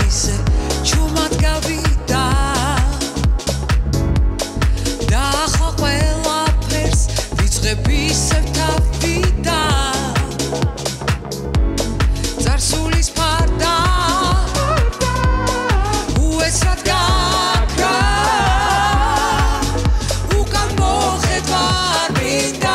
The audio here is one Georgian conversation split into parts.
ისე ჩუმად გავიდა და ახლა ყველაფერს ვიწყებ ისევ თავიდან წარსულის ფარდა უეცრად გაქრა უკან მოხედვარ მინდა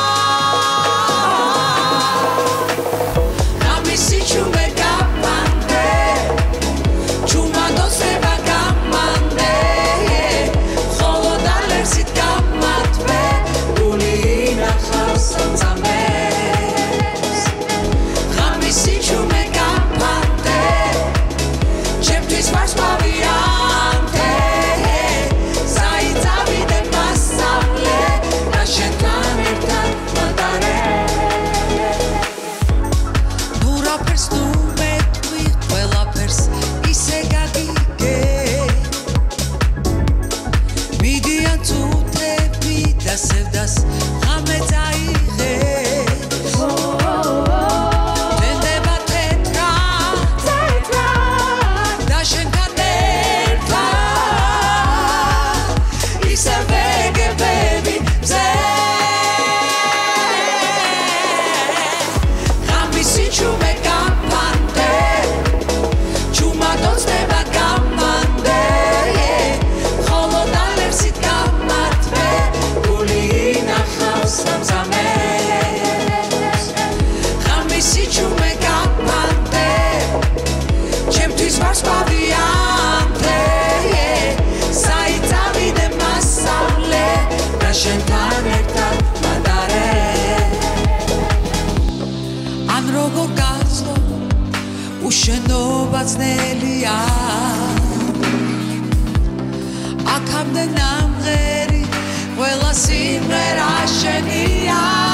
რამისი ჩუმე გამანდე ჩუმად ოცნება გამანდე მხოლოდ ალერსით გამართვე გული ინახავს სამწამეს რამისი ჩუმე გამანდე ჩემთვის ვარს მავიანთე საიტავიდე მასწავლე და შენთან ერთად მატარე ნურაფერს ნუ მეტყვი ყველაფერს ისე გაგიგე მიდიან წუთები და სევდას ღამე წაიღე დენდება თეთრად და შენთან ერთად ისე ვეგებები მზე რამისი ჩუმე გამანდე ჩუმად ოცნება გამანდე მხოლოდ ალერსით გამართვე გული ინახავს სამწამეს რამისი ჩუმე გამანდე ჩემთვის ვარს მავიანთე საიტავიდე მასწავლე და შენთან ერთად მატარე ან როგორ გაცნო უშენობა ძნელია აქამდე ნამღერი ყველა სიმღერა შენია